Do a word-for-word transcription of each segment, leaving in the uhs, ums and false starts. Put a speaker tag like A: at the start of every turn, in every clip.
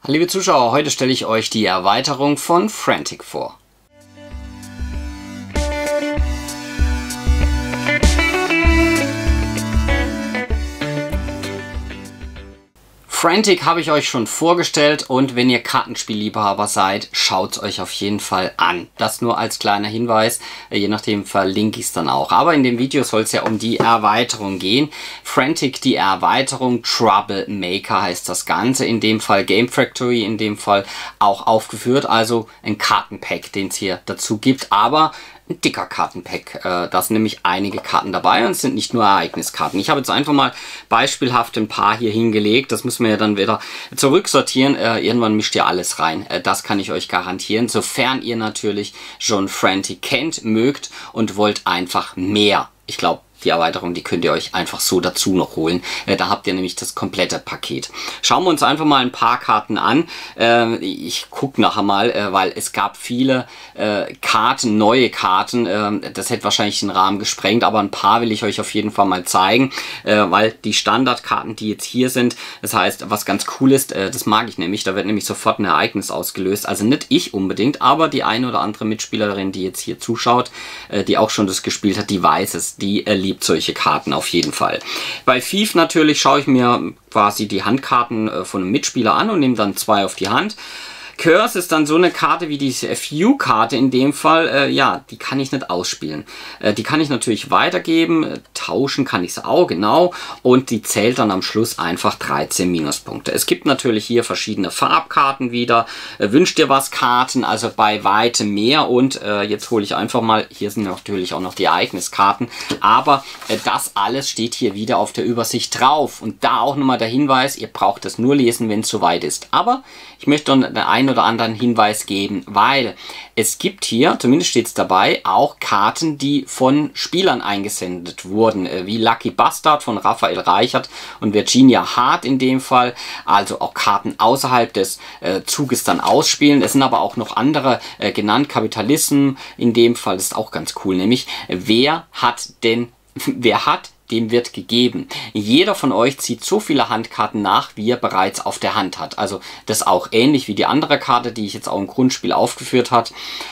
A: Liebe Zuschauer, heute stelle ich euch die Erweiterung von Frantic vor. Frantic habe ich euch schon vorgestellt und wenn ihr Kartenspielliebhaber seid, schaut es euch auf jeden Fall an. Das nur als kleiner Hinweis, je nachdem verlinke ich es dann auch. Aber in dem Video soll es ja um die Erweiterung gehen. Frantic, die Erweiterung, Troublemaker heißt das Ganze. In dem Fall Game Factory, in dem Fall auch aufgeführt. Also ein Kartenpack, den es hier dazu gibt. Aber ein dicker Kartenpack. Da sind nämlich einige Karten dabei und es sind nicht nur Ereigniskarten. Ich habe jetzt einfach mal beispielhaft ein paar hier hingelegt. Das müssen wir ja dann wieder zurücksortieren. Irgendwann mischt ihr alles rein. Das kann ich euch garantieren. Sofern ihr natürlich schon Frantic kennt, mögt und wollt einfach mehr. Ich glaube, die Erweiterung, die könnt ihr euch einfach so dazu noch holen. Äh, da habt ihr nämlich das komplette Paket. Schauen wir uns einfach mal ein paar Karten an. Äh, ich gucke nachher mal, äh, weil es gab viele äh, Karten, neue Karten. Äh, das hätte wahrscheinlich den Rahmen gesprengt, aber ein paar will ich euch auf jeden Fall mal zeigen, äh, weil die Standardkarten, die jetzt hier sind, das heißt, was ganz cool ist, äh, das mag ich nämlich, da wird nämlich sofort ein Ereignis ausgelöst. Also nicht ich unbedingt, aber die eine oder andere Mitspielerin, die jetzt hier zuschaut, äh, die auch schon das gespielt hat, die weiß es, die äh, liebt solche Karten auf jeden Fall. Bei Thief natürlich schaue ich mir quasi die Handkarten äh, von einem Mitspieler an und nehme dann zwei auf die Hand. Curse ist dann so eine Karte wie diese F U-Karte in dem Fall, äh, ja, die kann ich nicht ausspielen. Äh, die kann ich natürlich weitergeben, äh, tauschen kann ich sie auch, genau, und die zählt dann am Schluss einfach dreizehn Minuspunkte. Es gibt natürlich hier verschiedene Farbkarten wieder, äh, wünscht ihr was Karten, also bei weitem mehr und äh, jetzt hole ich einfach mal, hier sind natürlich auch noch die Ereigniskarten, aber äh, das alles steht hier wieder auf der Übersicht drauf und da auch nochmal der Hinweis, ihr braucht es nur lesen, wenn es soweit ist. Aber ich möchte dann den einen oder anderen Hinweis geben, weil es gibt hier, zumindest steht es dabei, auch Karten, die von Spielern eingesendet wurden, wie Lucky Bastard von Raphael Reichert und Virginia Hart in dem Fall, also auch Karten außerhalb des äh, Zuges dann ausspielen. Es sind aber auch noch andere äh, genannt, Kapitalism in dem Fall, ist auch ganz cool, nämlich wer hat denn, wer hat dem wird gegeben. Jeder von euch zieht so viele Handkarten nach, wie er bereits auf der Hand hat. Also das auch ähnlich wie die andere Karte, die ich jetzt auch im Grundspiel aufgeführt habe.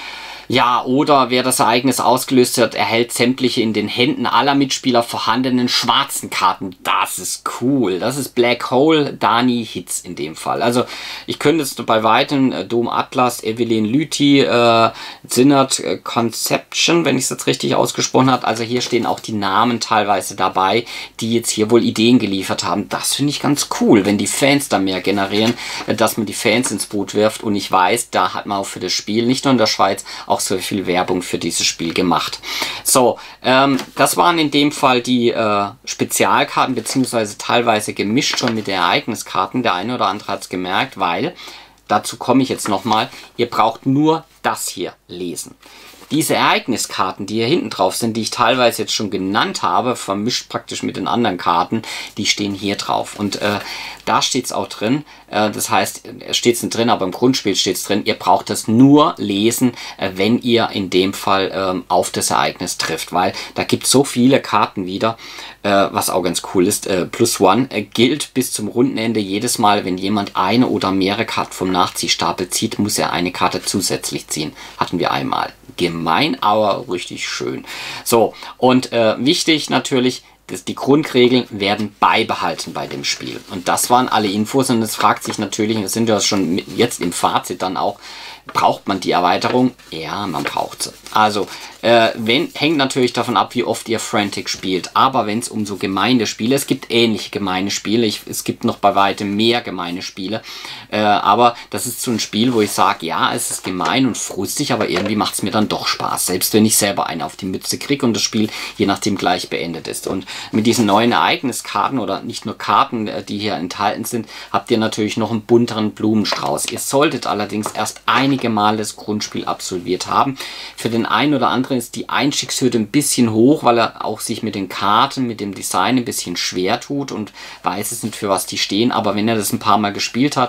A: Ja, oder wer das Ereignis ausgelöst hat, erhält sämtliche in den Händen aller Mitspieler vorhandenen schwarzen Karten. Das ist cool. Das ist Black Hole, Dani Hitz in dem Fall. Also ich könnte jetzt bei weitem äh, Dom Atlas, Evelyn Lüthi, äh, Sinnert äh, Conception, wenn ich es jetzt richtig ausgesprochen habe. Also hier stehen auch die Namen teilweise dabei, die jetzt hier wohl Ideen geliefert haben. Das finde ich ganz cool, wenn die Fans da mehr generieren, äh, dass man die Fans ins Boot wirft. Und ich weiß, da hat man auch für das Spiel, nicht nur in der Schweiz, auch so viel Werbung für dieses Spiel gemacht. So, ähm, das waren in dem Fall die äh, Spezialkarten, beziehungsweise teilweise gemischt schon mit den Ereigniskarten. Der eine oder andere hat es gemerkt, weil, dazu komme ich jetzt nochmal, ihr braucht nur das hier lesen. Diese Ereigniskarten, die hier hinten drauf sind, die ich teilweise jetzt schon genannt habe, vermischt praktisch mit den anderen Karten, die stehen hier drauf. Und äh, da steht es auch drin, äh, das heißt, es steht es nicht drin, aber im Grundspiel steht es drin, ihr braucht das nur lesen, äh, wenn ihr in dem Fall ähm, auf das Ereignis trifft, weil da gibt es so viele Karten wieder, äh, was auch ganz cool ist. Äh, Plus One äh, gilt bis zum Rundenende jedes Mal, wenn jemand eine oder mehrere Karten vom Nachziehstapel zieht, muss er eine Karte zusätzlich ziehen. Hatten wir einmal. Gemein, aber richtig schön. So, und äh, wichtig natürlich, dass die Grundregeln werden beibehalten bei dem Spiel. Und das waren alle Infos und es fragt sich natürlich, wir sind ja schon jetzt im Fazit dann auch, braucht man die Erweiterung? Ja, man braucht sie. Also, äh, wenn, hängt natürlich davon ab, wie oft ihr Frantic spielt. Aber wenn es um so gemeine Spiele, es gibt ähnliche gemeine Spiele, ich, es gibt noch bei weitem mehr gemeine Spiele, äh, aber das ist so ein Spiel, wo ich sage, ja, es ist gemein und frustig, aber irgendwie macht es mir dann doch Spaß, selbst wenn ich selber einen auf die Mütze kriege und das Spiel je nachdem gleich beendet ist. Und mit diesen neuen Ereigniskarten oder nicht nur Karten, die hier enthalten sind, habt ihr natürlich noch einen bunteren Blumenstrauß. Ihr solltet allerdings erst einige Mal das Grundspiel absolviert haben. Für den einen oder anderen ist die Einstiegshürde ein bisschen hoch, weil er auch sich mit den Karten, mit dem Design ein bisschen schwer tut und weiß es nicht, für was die stehen. Aber wenn er das ein paar Mal gespielt hat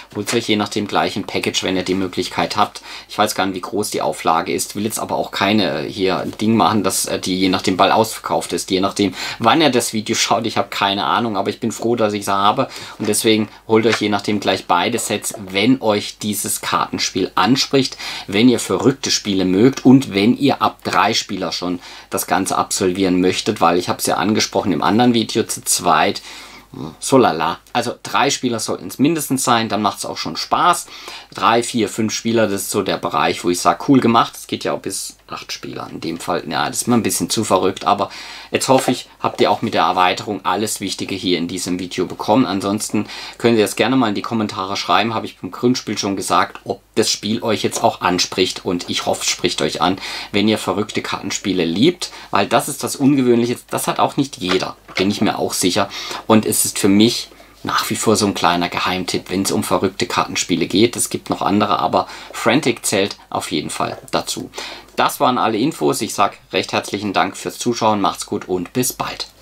A: holt euch je nachdem gleich ein Package, wenn ihr die Möglichkeit habt. Ich weiß gar nicht, wie groß die Auflage ist, will jetzt aber auch keine hier ein Ding machen, dass die je nachdem bald ausverkauft ist, je nachdem, wann ihr das Video schaut. Ich habe keine Ahnung, aber ich bin froh, dass ich sie habe und deswegen holt euch je nachdem gleich beide Sets, wenn euch dieses Kartenspiel anspricht, wenn ihr verrückte Spiele mögt und wenn ihr ab drei Spieler schon das Ganze absolvieren möchtet, weil ich habe es ja angesprochen im anderen Video, zu zweit, so lala. Also drei Spieler sollten es mindestens sein, dann macht es auch schon Spaß. Drei, vier, fünf Spieler, das ist so der Bereich, wo ich sage, cool gemacht. Es geht ja auch bis acht Spieler in dem Fall. Ja, das ist mal ein bisschen zu verrückt, aber jetzt hoffe ich, habt ihr auch mit der Erweiterung alles Wichtige hier in diesem Video bekommen. Ansonsten könnt ihr das gerne mal in die Kommentare schreiben, habe ich beim Grundspiel schon gesagt, ob das Spiel euch jetzt auch anspricht und ich hoffe, es spricht euch an, wenn ihr verrückte Kartenspiele liebt, weil das ist das Ungewöhnliche, das hat auch nicht jeder, bin ich mir auch sicher und es ist für mich nach wie vor so ein kleiner Geheimtipp, wenn es um verrückte Kartenspiele geht. Es gibt noch andere, aber Frantic zählt auf jeden Fall dazu. Das waren alle Infos. Ich sage recht herzlichen Dank fürs Zuschauen, macht's gut und bis bald.